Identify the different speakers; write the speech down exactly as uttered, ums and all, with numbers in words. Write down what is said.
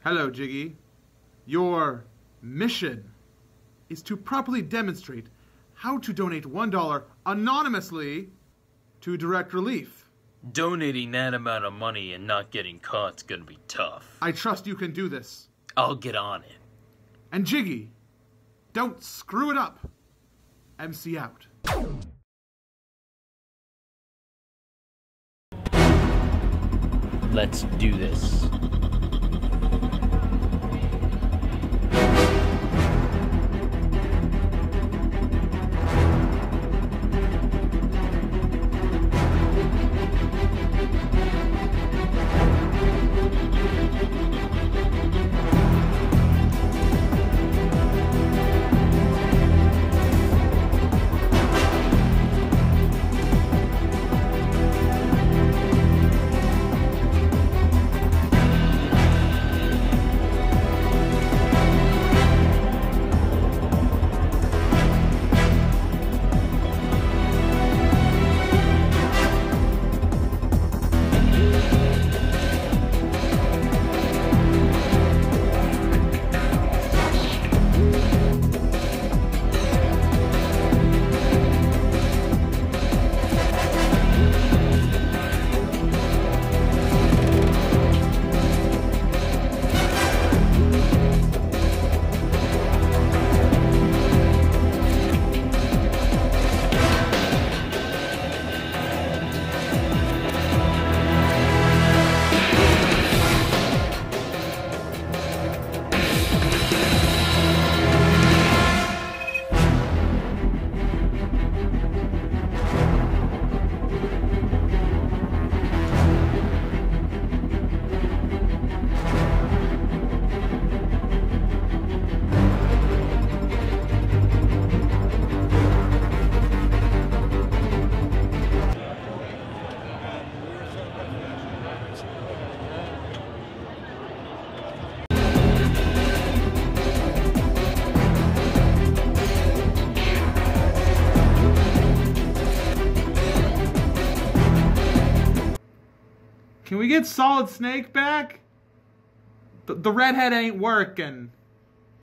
Speaker 1: Hello, Jyggy. Your mission is to properly demonstrate how to donate one dollar anonymously to Direct Relief.
Speaker 2: Donating that amount of money and not getting caught's gonna be tough.
Speaker 1: I trust you can do this.
Speaker 2: I'll get on it.
Speaker 1: And Jyggy, don't screw it up. M C out.
Speaker 2: Let's do this.
Speaker 1: Can we get Solid Snake back? The, the redhead ain't working.